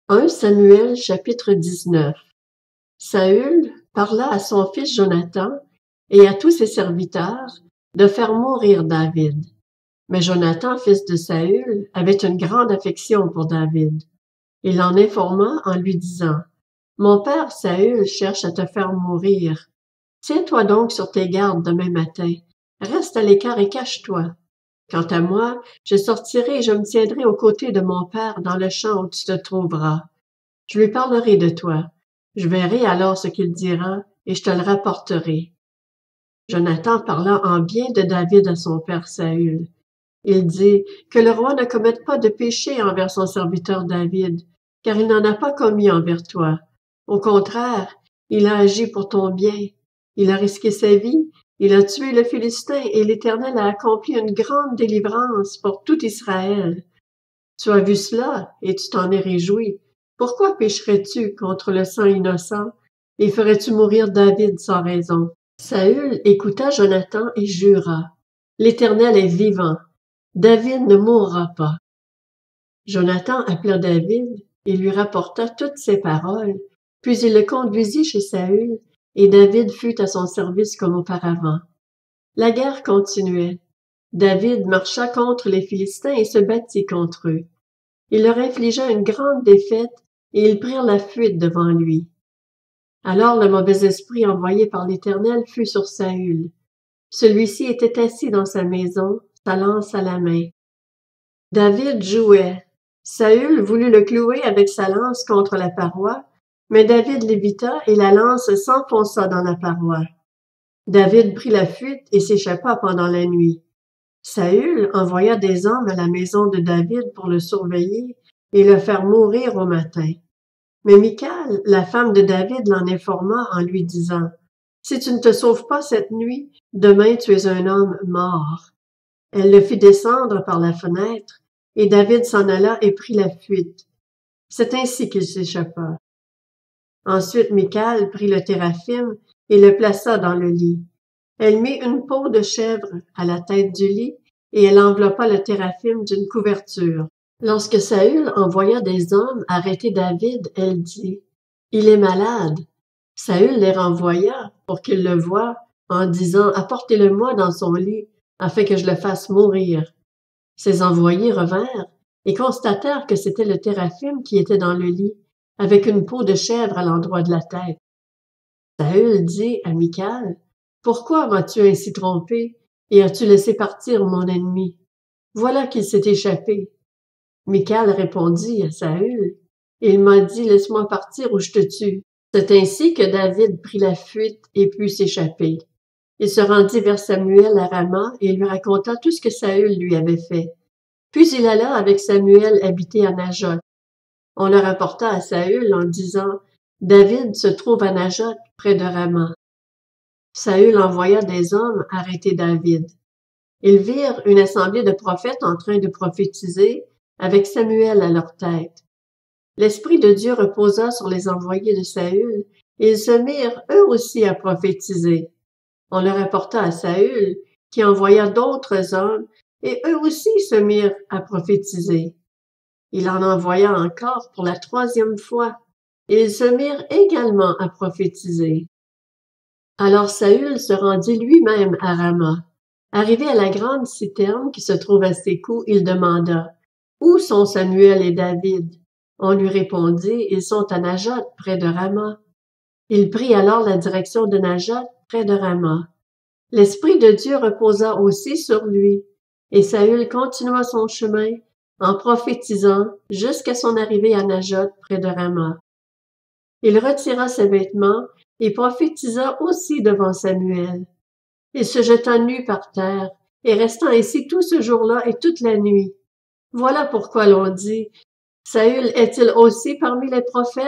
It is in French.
1 Samuel chapitre 19. Saül parla à son fils Jonathan et à tous ses serviteurs de faire mourir David. Mais Jonathan, fils de Saül, avait une grande affection pour David. Il l'en informa en lui disant: « Mon père Saül cherche à te faire mourir. Tiens-toi donc sur tes gardes demain matin. Reste à l'écart et cache-toi. Quant à moi, je sortirai et je me tiendrai aux côtés de mon père dans le champ où tu te trouveras. Je lui parlerai de toi. Je verrai alors ce qu'il dira et je te le rapporterai. » Jonathan parla en bien de David à son père Saül. Il dit: « Que le roi ne commette pas de péché envers son serviteur David, car il n'en a pas commis envers toi. Au contraire, il a agi pour ton bien. Il a risqué sa vie, il a tué le Philistin et l'Éternel a accompli une grande délivrance pour tout Israël. Tu as vu cela et tu t'en es réjoui. Pourquoi pécherais-tu contre le sang innocent et ferais-tu mourir David sans raison? » Saül écouta Jonathan et jura: « L'Éternel est vivant. David ne mourra pas. » Jonathan appela David et lui rapporta toutes ces paroles, puis il le conduisit chez Saül, et David fut à son service comme auparavant. La guerre continuait. David marcha contre les Philistins et se battit contre eux. Il leur infligea une grande défaite et ils prirent la fuite devant lui. Alors le mauvais esprit envoyé par l'Éternel fut sur Saül. Celui-ci était assis dans sa maison, sa lance à la main. David jouait. Saül voulut le clouer avec sa lance contre la paroi, mais David l'évita et la lance s'enfonça dans la paroi. David prit la fuite et s'échappa pendant la nuit. Saül envoya des hommes à la maison de David pour le surveiller et le faire mourir au matin. Mais Michal, la femme de David, l'en informa en lui disant: « Si tu ne te sauves pas cette nuit, demain tu es un homme mort. » Elle le fit descendre par la fenêtre, et David s'en alla et prit la fuite. C'est ainsi qu'il s'échappa. Ensuite Michal prit le téraphim et le plaça dans le lit. Elle mit une peau de chèvre à la tête du lit, et elle enveloppa le téraphim d'une couverture. Lorsque Saül envoya des hommes arrêter David, elle dit: « Il est malade. » Saül les renvoya pour qu'ils le voient, en disant: « Apportez-le-moi dans son lit, afin que je le fasse mourir. » Ses envoyés revinrent et constatèrent que c'était le téraphim qui était dans le lit, avec une peau de chèvre à l'endroit de la tête. Saül dit à Michal: « Pourquoi m'as-tu ainsi trompé et as-tu laissé partir mon ennemi? Voilà qu'il s'est échappé. » Michal répondit à Saül: « Il m'a dit: laisse-moi partir ou je te tue. » C'est ainsi que David prit la fuite et put s'échapper. Il se rendit vers Samuel à Rama et lui raconta tout ce que Saül lui avait fait. Puis il alla avec Samuel habiter à Najoth. On le rapporta à Saül en disant: « David se trouve à Najoth, près de Rama. » Saül envoya des hommes arrêter David. Ils virent une assemblée de prophètes en train de prophétiser, avec Samuel à leur tête. L'Esprit de Dieu reposa sur les envoyés de Saül, et ils se mirent eux aussi à prophétiser. On le rapporta à Saül, qui envoya d'autres hommes, et eux aussi se mirent à prophétiser. Il en envoya encore pour la 3e fois, et ils se mirent également à prophétiser. Alors Saül se rendit lui-même à Rama. Arrivé à la grande citerne qui se trouve à ses coups, il demanda: « Où sont Samuel et David? » On lui répondit: « Ils sont à Najoth, près de Rama. » Il prit alors la direction de Najoth, près de Rama. L'Esprit de Dieu reposa aussi sur lui, et Saül continua son chemin en prophétisant jusqu'à son arrivée à Najoth, près de Rama. Il retira ses vêtements et prophétisa aussi devant Samuel. Il se jeta nu par terre et resta ainsi tout ce jour-là et toute la nuit. Voilà pourquoi l'on dit: « Saül est-il aussi parmi les prophètes? »